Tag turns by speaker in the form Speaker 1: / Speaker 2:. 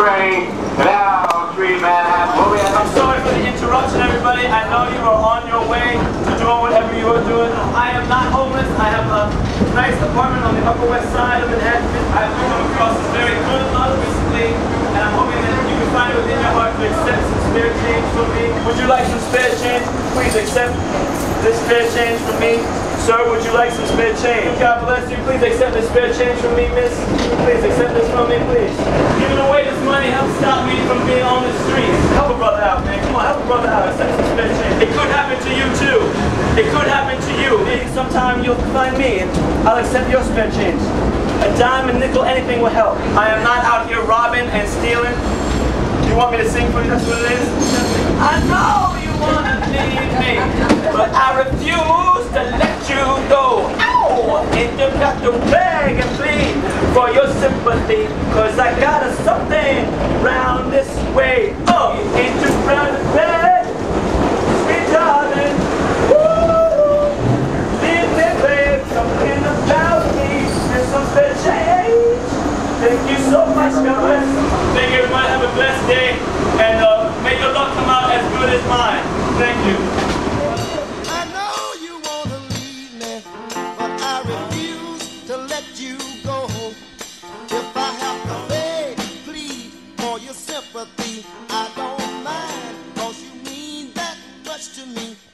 Speaker 1: train now, 3 Manhattan.
Speaker 2: I'm sorry for the interruption, everybody. I know you are on your way to doing whatever you are doing. I am not homeless. I have a nice apartment on the Upper West Side of Manhattan. I've come across this very good love recently, and I'm hoping that you can find it within your heart to accept some spare change from me. Would you like some spare change? Please accept this spare change from me. Sir, would you like some spare change? God bless you. Please accept this spare change from me, miss. Please accept this from me, please. Giving away this money helps stop me from being on the streets. Help a brother out, man. Come on, help a brother out. Accept some spare change. It could happen to you, too. It could happen to you. Maybe sometime you'll find me and I'll accept your spare change. A dime, a nickel, anything will help. I am not out here robbing and stealing. You want me to sing for you? That's what it is? I know you want to leave me, but I refuse to let you go. Ow! And you got to beg and plead for your sympathy, cause I got a something round this way. Oh, ain't you proud of bed? Sweet darling. Woo! Leave me, babe, something about me. There's some spare change. Thank you so much, God bless. Thank you, everybody. Have a blessed day, and may your luck come out as good as mine. Thank you.
Speaker 3: I know you want to leave me, but I refuse to let you go. If I have to beg, plead for your sympathy, I don't mind, cause you mean that much to me.